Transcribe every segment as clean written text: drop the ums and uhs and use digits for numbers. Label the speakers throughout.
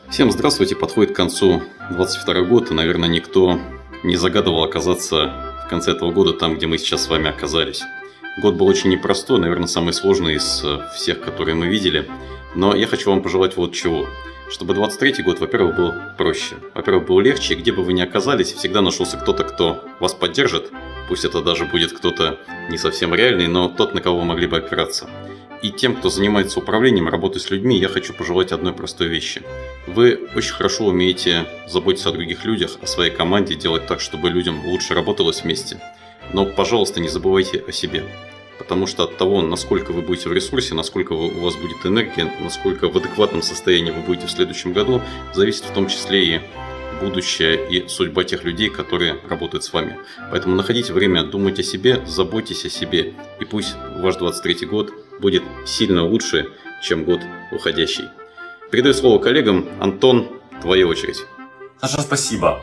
Speaker 1: Всем здравствуйте, подходит к концу 22 год, и, наверное, никто не загадывал оказаться в конце этого года там, где мы сейчас с вами оказались. Год был очень непростой, наверное, самый сложный из всех, которые мы видели, но я хочу вам пожелать вот чего. Чтобы 23 год, во-первых, был проще, во-первых, был легче, и где бы вы ни оказались, всегда нашелся кто-то, кто вас поддержит, пусть это даже будет кто-то не совсем реальный, но тот, на кого вы могли бы опираться. И тем, кто занимается управлением, работой с людьми, я хочу пожелать одной простой вещи. Вы очень хорошо умеете заботиться о других людях, о своей команде, делать так, чтобы людям лучше работалось вместе. Но, пожалуйста, не забывайте о себе. Потому что от того, насколько вы будете в ресурсе, насколько у вас будет энергия, насколько в адекватном состоянии вы будете в следующем году, зависит в том числе и будущее и судьба тех людей, которые работают с вами. Поэтому находите время думать о себе, заботьтесь о себе. И пусть ваш 23 год будет сильно лучше, чем год уходящий. Передаю слово коллегам. Антон, твоя очередь.
Speaker 2: Саша, спасибо.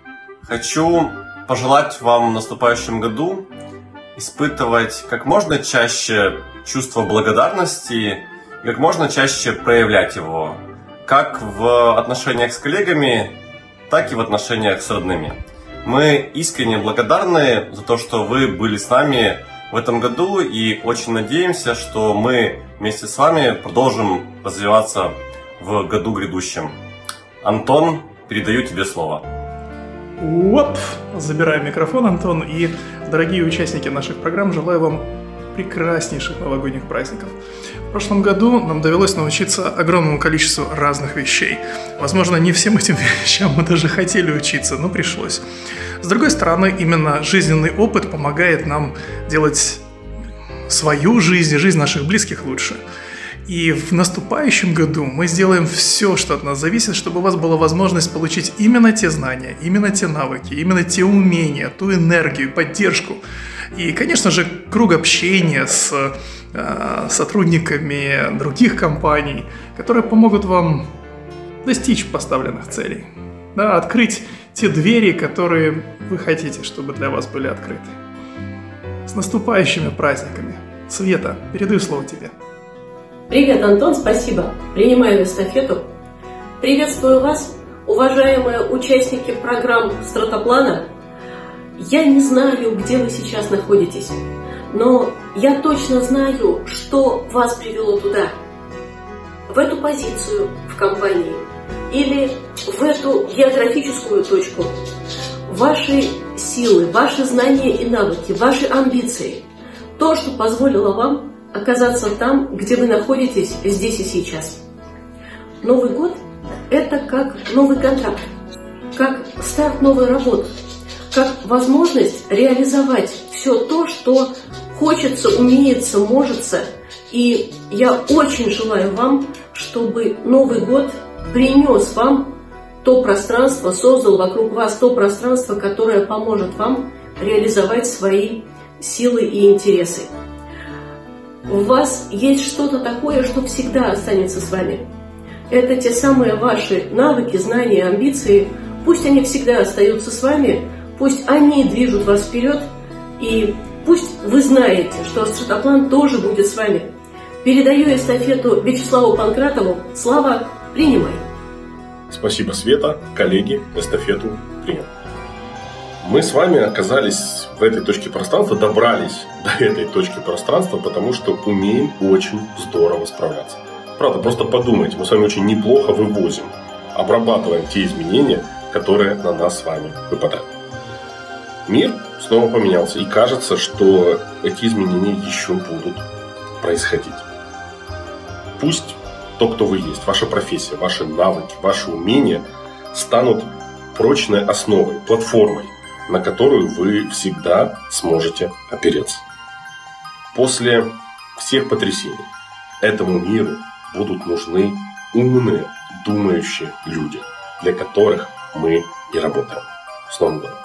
Speaker 2: Хочу пожелать вам в наступающем году испытывать как можно чаще чувство благодарности и как можно чаще проявлять его, как в отношениях с коллегами, так и в отношениях с родными. Мы искренне благодарны за то, что вы были с нами в этом году, и очень надеемся, что мы вместе с вами продолжим развиваться в году грядущем. Антон, передаю тебе слово.
Speaker 3: Оп! Забираю микрофон, Антон, и, дорогие участники наших программ, желаю вам прекраснейших новогодних праздников. В прошлом году нам довелось научиться огромному количеству разных вещей. Возможно, не всем этим вещам мы даже хотели учиться, но пришлось. С другой стороны, именно жизненный опыт помогает нам делать свою жизнь и жизнь наших близких лучше. И в наступающем году мы сделаем все, что от нас зависит, чтобы у вас была возможность получить именно те знания, именно те навыки, именно те умения, ту энергию, поддержку. И, конечно же, круг общения с сотрудниками других компаний, которые помогут вам достичь поставленных целей. Да, открыть те двери, которые вы хотите, чтобы для вас были открыты. С наступающими праздниками. Света, передаю слово тебе.
Speaker 4: Привет, Антон, спасибо. Принимаю эстафету. Приветствую вас, уважаемые участники программ Стратоплана. Я не знаю, где вы сейчас находитесь, но я точно знаю, что вас привело туда, в эту позицию в компании или в эту географическую точку. Ваши силы, ваши знания и навыки, ваши амбиции, то, что позволило вам оказаться там, где вы находитесь здесь и сейчас. Новый год – это как новый контракт, как старт новой работы, как возможность реализовать все то, что хочется, умеется, можется. И я очень желаю вам, чтобы Новый год принес вам то пространство, создал вокруг вас то пространство, которое поможет вам реализовать свои силы и интересы. У вас есть что-то такое, что всегда останется с вами. Это те самые ваши навыки, знания, амбиции. Пусть они всегда остаются с вами, пусть они движут вас вперед, и пусть вы знаете, что Стратоплан тоже будет с вами. Передаю эстафету Вячеславу Панкратову. Слава, принимай.
Speaker 5: Спасибо, Света. Коллеги, эстафету принял. Мы с вами оказались в этой точке пространства, добрались до этой точки пространства, потому что умеем очень здорово справляться. Правда, просто подумайте, мы с вами очень неплохо вывозим, обрабатываем те изменения, которые на нас с вами выпадают. Мир снова поменялся, и кажется, что эти изменения еще будут происходить. Пусть то, кто вы есть, ваша профессия, ваши навыки, ваши умения станут прочной основой, платформой, на которую вы всегда сможете опереться. После всех потрясений этому миру будут нужны умные, думающие люди, для которых мы и работаем. С Новым годом!